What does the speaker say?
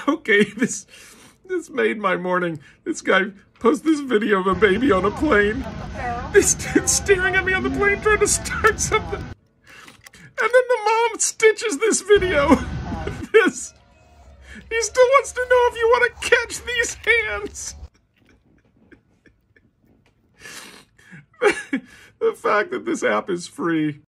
Okay, this made my morning. This guy posts this video of a baby on a plane. This dude's staring at me on the plane trying to start something. And then the mom stitches this video with this. He still wants to know if you want to catch these hands. The fact that this app is free